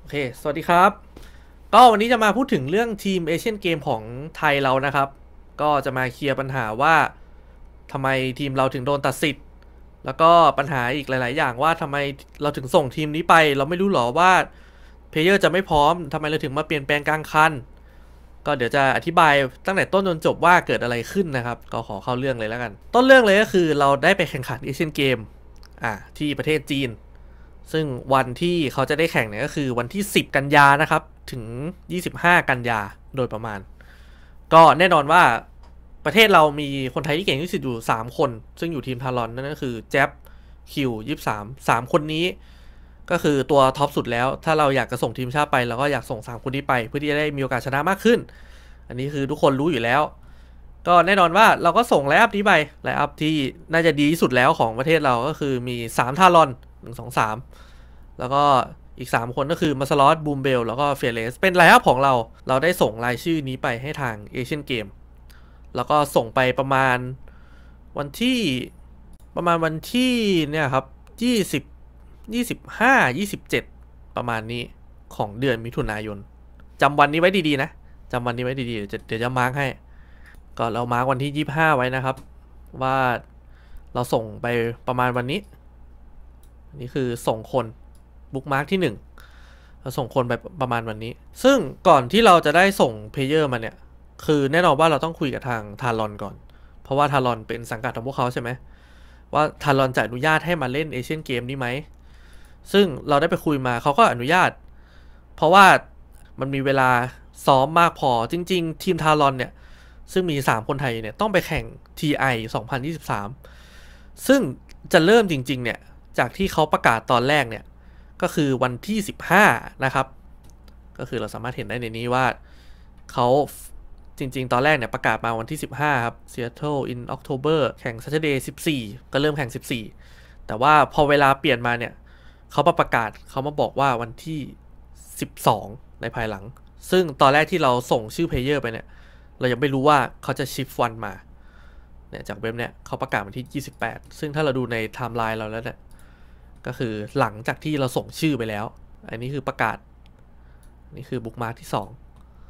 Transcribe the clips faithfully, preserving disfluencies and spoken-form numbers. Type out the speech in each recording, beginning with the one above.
เคสวัสดีครับก็วันนี้จะมาพูดถึงเรื่องทีมเอเชียนเกมของไทยเรานะครับก็จะมาเคลียร์ปัญหาว่าทำไมทีมเราถึงโดนตัดสิทธิ์แล้วก็ปัญหาอีกหลายๆอย่างว่าทำไมเราถึงส่งทีมนี้ไปเราไม่รู้หรอว่าเพลเยอร์จะไม่พร้อมทำไมเราถึงมาเปลี่ยนแปลงกลางคันก็เดี๋ยวจะอธิบายตั้งแต่ต้นจนจบว่าเกิดอะไรขึ้นนะครับก็ขอเข้าเรื่องเลยแล้วกันต้นเรื่องเลยก็คือเราได้ไปแข่งขันเอเชียนเกมอ่าที่ประเทศจีนซึ่งวันที่เขาจะได้แข่งเนี่ยก็คือวันที่สิบกันยานะครับถึงยี่สิบห้ากันยาโดยประมาณก็แน่นอนว่าประเทศเรามีคนไทยที่เก่งที่สุดอยู่สามคนซึ่งอยู่ทีมทารอนนั่นก็คือแจ๊บคิวยี่สิบสาม สามคนนี้ก็คือตัวท็อปสุดแล้วถ้าเราอยากจะส่งทีมชาติไปเราก็อยากส่งสามคนนี้ไปเพื่อที่จะได้มีโอกาสชนะมากขึ้นอันนี้คือทุกคนรู้อยู่แล้วก็แน่นอนว่าเราก็ส่งไลน์อัพนี้ไปไลน์อัพที่น่าจะดีที่สุดแล้วของประเทศเราก็คือมีสามทารอนหนึ่ง สอง สามแล้วก็อีกสามคนก็คือมาสลอตบูมเบลแล้วก็เฟียร์เลสเป็นไลน์อัพของเราเราได้ส่งรายชื่อนี้ไปให้ทางเอเชียนเกมแล้วก็ส่งไปประมาณวันที่ประมาณวันที่เนี่ยครับยี่สิบ ยี่สิบห้า ยี่สิบเจ็ดประมาณนี้ของเดือนมิถุนายนจำวันนี้ไว้ดีๆนะจำวันนี้ไว้ดีๆเดี๋ยวจะเดี๋ยวจะมาร์กให้ก็เรามาร์กวันที่ยี่สิบห้าไว้นะครับว่าเราส่งไปประมาณวันนี้นี่คือส่งคนบุ๊กมาร์กที่หนึ่งเราส่งคนไปประมาณวันนี้ซึ่งก่อนที่เราจะได้ส่งเพลเยอร์มาเนี่ยคือแน่นอนว่าเราต้องคุยกับทางทารอนก่อนเพราะว่าทารอนเป็นสังกัดของพวกเขาใช่ไหมว่าทารอนจะอนุญาตให้มาเล่นเอเชียนเกมนี้ไหมซึ่งเราได้ไปคุยมาเขาก็อนุญาตเพราะว่ามันมีเวลาซ้อมมากพอจริงๆทีมทารอนเนี่ยซึ่งมีสามคนไทยเนี่ยต้องไปแข่ง ที ไอ สองพันยี่สิบสามซึ่งจะเริ่มจริงๆเนี่ยจากที่เขาประกาศตอนแรกเนี่ยก็คือวันที่สิบห้านะครับก็คือเราสามารถเห็นได้ในนี้ว่าเขาจริงๆตอนแรกเนี่ยประกาศมาวันที่สิบห้าครับ Seattle in October แข่ง Saturday สิบสี่ก็เริ่มแข่งสิบสี่แต่ว่าพอเวลาเปลี่ยนมาเนี่ยเขามาประกาศเขามาบอกว่าวันที่สิบสองในภายหลังซึ่งตอนแรกที่เราส่งชื่อเพลเยอร์ไปเนี่ยเรายังไม่รู้ว่าเขาจะชิฟวันมาเนี่ยจากเว็บเนี่ยเขาประกาศวันที่ยี่สิบแปดซึ่งถ้าเราดูในไทม์ไลน์เราแล้วเนี่ยก็คือหลังจากที่เราส่งชื่อไปแล้วอันนี้คือประกาศนี่คือบุ๊กมาร์กที่สอง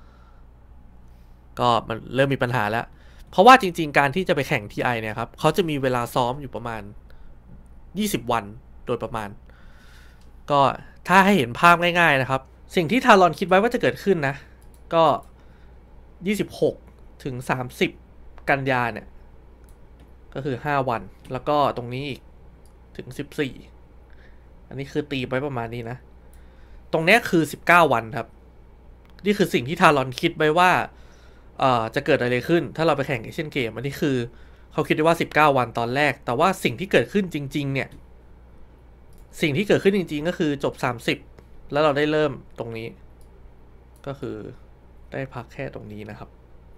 ก็มันเริ่มมีปัญหาแล้วเพราะว่าจริงๆการที่จะไปแข่ง ที ไอ เนี่ยครับเขาจะมีเวลาซ้อมอยู่ประมาณยี่สิบวันโดยประมาณก็ถ้าให้เห็นภาพง่ายๆนะครับสิ่งที่ทารอนคิดไว้ว่าจะเกิดขึ้นนะก็ยี่สิบหกถึงสามสิบกันยาเนี่ยก็คือห้าวันแล้วก็ตรงนี้อีกถึงสิบสี่อันนี้คือตีไว้ประมาณนี้นะตรงนี้คือสิบเก้าวันครับนี่คือสิ่งที่ทารอนคิดไว้ว่าเอ่อจะเกิดอะไรขึ้นถ้าเราไปแข่งเอเชียนเกมอันนี้คือเขาคิดไว้ว่าสิบเก้าวันตอนแรกแต่ว่าสิ่งที่เกิดขึ้นจริงๆเนี่ยสิ่งที่เกิดขึ้นจริงๆก็คือจบสามสิบแล้วเราได้เริ่มตรงนี้ก็คือได้พักแค่ตรงนี้นะครับ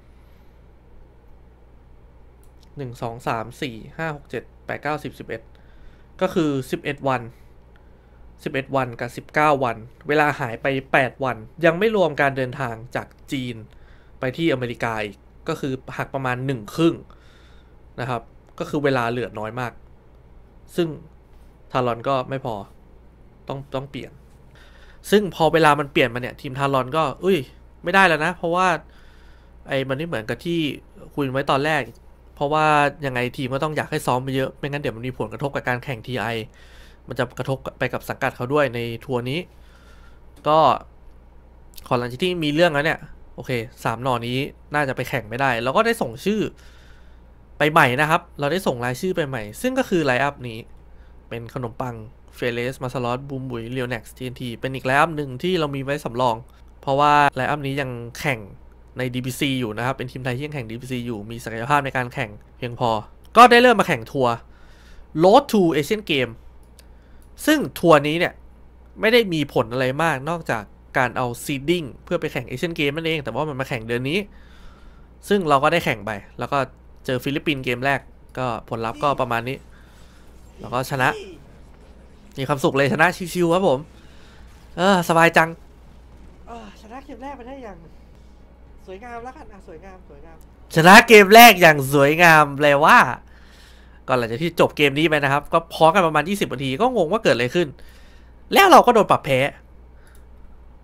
หนึ่ง สอง สาม สี่ ห้า หก เจ็ด แปด เก้า สิบ สิบเอ็ดก็คือสิบเอ็ดวันสิบเอ็ดวันกับสิบเก้าวันเวลาหายไปแปดวันยังไม่รวมการเดินทางจากจีนไปที่อเมริกาอีกก็คือหักประมาณหนึ่งครึ่งนะครับก็คือเวลาเหลือน้อยมากซึ่งทารอนก็ไม่พอต้องต้องเปลี่ยนซึ่งพอเวลามันเปลี่ยนมาเนี่ยทีมทารอนก็อุ้ยไม่ได้แล้วนะเพราะว่าไอ้มันไม่เหมือนกับที่คุยไว้ตอนแรกเพราะว่ายังไงทีมก็ต้องอยากให้ซ้อมไปเยอะไม่งั้นเดี๋ยวมันมีผลกระทบกับการแข่ง ที ไอ มันจะกระทบไปกับสังกัดเขาด้วยในทัวร์นี้ก็ขอหลังจากที่มีเรื่องแล้วเนี่ยโอเคสามหน่อนี้น่าจะไปแข่งไม่ได้แล้วก็ได้ส่งชื่อไปใหม่นะครับเราได้ส่งรายชื่อไปใหม่ซึ่งก็คือไลน์อัพนี้เป็นขนมปังเฟเลสมาสลอตบูมบุยเรียวเน็กซ์ทีเอ็นทีเป็นอีกไลน์อัพหนึ่งที่เรามีไว้สำรองเพราะว่าไลน์อัพนี้ยังแข่งใน ดี บี ซี อยู่นะครับเป็นทีมไทยที่ยังแข่ง ดี บี ซี อยู่มีศักยภาพในการแข่งเพียงพอก็ได้เริ่มมาแข่งทัวร์ Road to Asian Game ซึ่งทัวร์นี้เนี่ยไม่ได้มีผลอะไรมากนอกจากการเอาซีดดิ้งเพื่อไปแข่งเอเชียนเกมนั่นเองแต่ว่ามันมาแข่งเดือนนี้ซึ่งเราก็ได้แข่งไปแล้วก็เจอฟิลิปปินส์เกมแรกก็ผลลัพธ์ก็ประมาณนี้แล้วก็ชนะมีความสุขเลยชนะชิวๆครับผมเออสบายจังชนะเกมแรกไปได้อย่างสวยงามแล้วกันอ่ะสวยงามสวยงามชนะเกมแรกอย่างสวยงามแปลว่าก่อนหลังจากที่จบเกมนี้ไปนะครับก็พอกันประมาณยี่สิบนาทีก็งงว่าเกิดอะไรขึ้นแล้วเราก็โดนปรับแพ้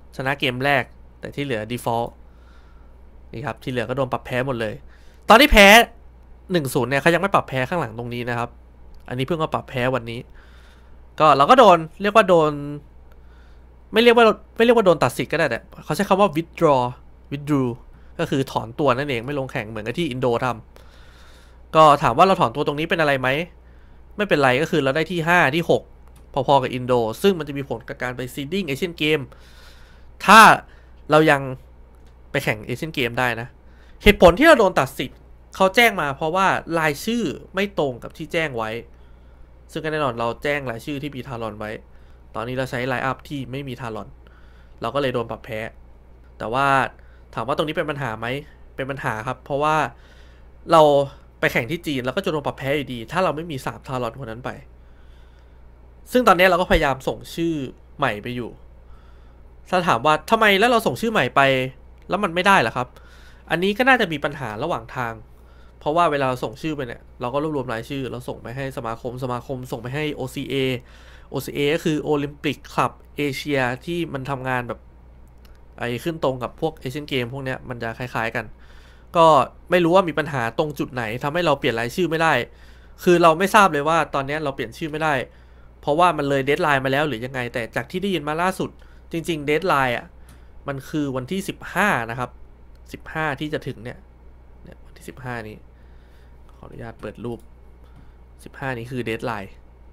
ชนะเกมแรกแต่ที่เหลือ default นี่ครับที่เหลือก็โดนปรับแพ้หมดเลยตอนที่แพ้ หนึ่งศูนย์ เนี่ยเขายังไม่ปรับแพ้ข้างหลังตรงนี้นะครับอันนี้เพิ่งมาปรับแพ้วันนี้ก็เราก็โดนเรียกว่าโดนไม่เรียกว่าไม่เรียกว่าโดนตัดสิทธิ์ก็ได้แต่เขาใช้คำว่า withdraw withdraw ก็คือถอนตัวนั่นเองไม่ลงแข่งเหมือนกับที่อินโดทำก็ถามว่าเราถอนตัวตรงนี้เป็นอะไรไหมไม่เป็นไรก็คือเราได้ที่ห้าที่หกพอๆกับอินโดซึ่งมันจะมีผลกับการไปซีดดิ้งเอเชียนเกมถ้าเรายังไปแข่งเอเชียนเกมได้นะเหตุผลที่เราโดนตัดสิทธิ์เขาแจ้งมาเพราะว่ารายชื่อไม่ตรงกับที่แจ้งไว้ซึ่งแน่นอนเราแจ้งรายชื่อที่มีทารอนไว้ตอนนี้เราใช้ไลน์อัพที่ไม่มีทารอนเราก็เลยโดนปรับแพ้แต่ว่าถามว่าตรงนี้เป็นปัญหาไหมเป็นปัญหาครับเพราะว่าเราไปแข่งที่จีนแล้วก็จะโดนปรับแพ้อยู่ดีถ้าเราไม่มีสามทารอนคนนั้นไปซึ่งตอนนี้เราก็พยายามส่งชื่อใหม่ไปอยู่ถ้าถามว่าทำไมแล้วเราส่งชื่อใหม่ไปแล้วมันไม่ได้ล่ะครับอันนี้ก็น่าจะมีปัญหาระหว่างทางเพราะว่าเวลาเราส่งชื่อไปเนี่ยเราก็รวบรวมรายชื่อเราส่งไปให้สมาคมสมาคมส่งไปให้ โอ ซี เอ โอ ซี เอ ก็คือโอลิมปิกคลับเอเชียที่มันทำงานแบบไอ้ขึ้นตรงกับพวกเอเชียนเกมพวกเนี้ยมันจะคล้ายๆกันก็ไม่รู้ว่ามีปัญหาตรงจุดไหนทำให้เราเปลี่ยนรายชื่อไม่ได้คือเราไม่ทราบเลยว่าตอนนี้เราเปลี่ยนชื่อไม่ได้เพราะว่ามันเลยเดดไลน์มาแล้วหรือยังไงแต่จากที่ได้ยินมาล่าสุดจริงๆเดดไลน์อ่ะมันคือวันที่สิบห้านะครับสิบห้าที่จะถึงเนี่ยเนี่ยวันที่สิบห้านี้ขออนุญาตเปิดรูปสิบห้านี้คือเดดไลน์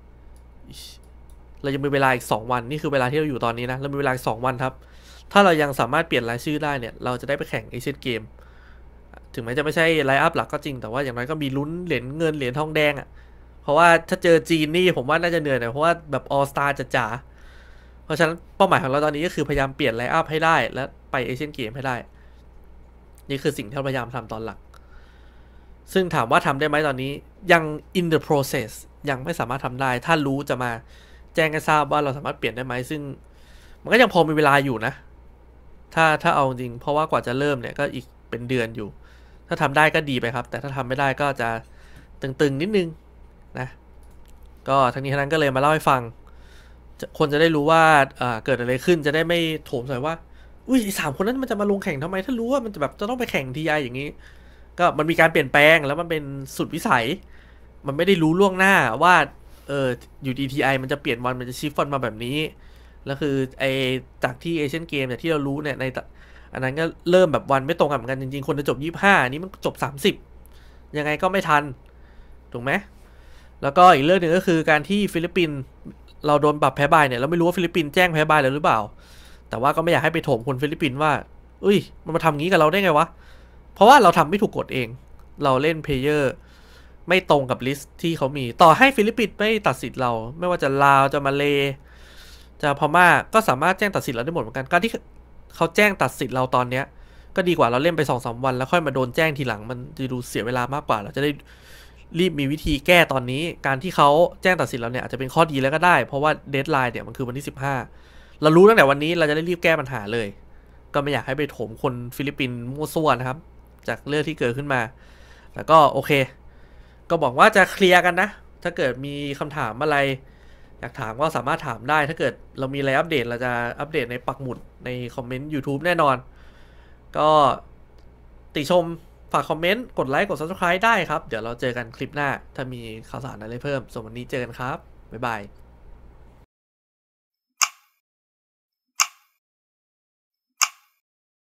เรายังมีเวลาอีกสองวันนี่คือเวลาที่เราอยู่ตอนนี้นะเรามีเวลาอีกสองวันครับถ้าเรายังสามารถเปลี่ยนรายชื่อได้เนี่ยเราจะได้ไปแข่งเอเชียนเกมถึงแม้จะไม่ใช่ไลน์อัพหลักก็จริงแต่ว่าอย่างน้อยก็มีลุ้นเหรียญเงินเหรียญทองแดงอ่ะเพราะว่าถ้าเจอจีนนี่ผมว่าน่าจะเหนื่อยหน่อยเพราะว่าแบบออสตาจะจ๋าเพราะฉะนั้นเป้าหมายของเราตอนนี้ก็คือพยายามเปลี่ยนไลน์อัพให้ได้และไปเอเชียนเกมให้ได้นี่คือสิ่งที่เราพยายามทำตอนหลักซึ่งถามว่าทำได้ไหมตอนนี้ยัง in the process ยังไม่สามารถทำได้ถ้ารู้จะมาแจ้งให้ทราบว่าเราสามารถเปลี่ยนได้ไหมซึ่งมันก็ยังพอมีเวลาอยู่นะถ้าถ้าเอาจริงเพราะว่ากว่าจะเริ่มเนี่ยก็อีกเป็นเดือนอยู่ถ้าทำได้ก็ดีไปครับแต่ถ้าทำไม่ได้ก็จะตึงๆนิดนึงนะก็ทั้งนี้ทั้งนั้นก็เลยมาเล่าให้ฟังคนจะได้รู้ว่าเกิดอะไรขึ้นจะได้ไม่โถมใส่ว่าอุ้ยสามคนนั้นมันจะมาลงแข่งทำไมถ้ารู้ว่ามันจะแบบจะต้องไปแข่งทีไออย่างนี้ก็มันมีการเปลี่ยนแปลงแล้วมันเป็นสุดวิสัยมันไม่ได้รู้ล่วงหน้าว่าเอออยู่ดีทีไอมันจะเปลี่ยนวันมันจะชิฟต์วันมาแบบนี้แล้วคือไอจากที่เอเชียนเกมเนี่ยที่เรารู้เนี่ยในอันนั้นก็เริ่มแบบวันไม่ตรงกันเหมือนกันจริงๆคนจะจบยี่สิบห้านี้มันจบสามสิบยังไงก็ไม่ทันถูกไหมแล้วก็อีกเรื่องหนึ่งก็คือการที่ฟิลิปปินส์เราโดนปรับแพ้บายเนี่ยเราไม่รู้ว่าฟิลิปปินส์แจ้งแพ้บายแล้วหรือเปล่าแต่ว่าก็ไม่อยากให้ไปโถมคนฟิลิปปินส์ว่าอุ้ยมันมาทำงี้กับเราได้ไงวะเพราะว่าเราทำไม่ถูกกฎเองเราเล่นเพลเยอร์ไม่ตรงกับลิสต์ที่เขามีต่อให้ฟิลิปปินส์ไม่ตัดสิทธิ์เราไม่ว่าจะลาวจะมาเลจะพม่าก็สามารถแจ้งตัดสิทธิ์เราได้หมดเหมือนกันการที่เขาแจ้งตัดสิทธิ์เราตอนเนี้ยก็ดีกว่าเราเล่นไป สองสาม วันแล้วค่อยมาโดนแจ้งทีหลังมันจะดูเสียเวลามากกว่าเราจะได้รีบมีวิธีแก้ตอนนี้การที่เขาแจ้งตัดสินเราเนี่ยอาจจะเป็นข้อดีแล้วก็ได้เพราะว่าเดดไลน์เนี่ยมันคือวันที่สิบห้าเรารู้ตั้งแต่วันนี้เราจะได้รีบแก้ปัญหาเลยก็ไม่อยากให้ไปโถมคนฟิลิปปินส์มั่วซั่วนะครับจากเรื่องที่เกิดขึ้นมาแล้วก็โอเคก็บอกว่าจะเคลียร์กันนะถ้าเกิดมีคำถามอะไรอยากถามก็สามารถถามได้ถ้าเกิดเรามีอะไรอัปเดตเราจะอัปเดตในปักหมุดในคอมเมนต์ YouTube แน่นอนก็ติชมฝากคอมเมนต์กดไลค์กด ซับสไครบ์ ได้ครับเดี๋ยวเราเจอกันคลิปหน้าถ้ามีข่าวสารอะไรเพิ่มส่วนวันนี้เจอกันครับบ๊ายบาย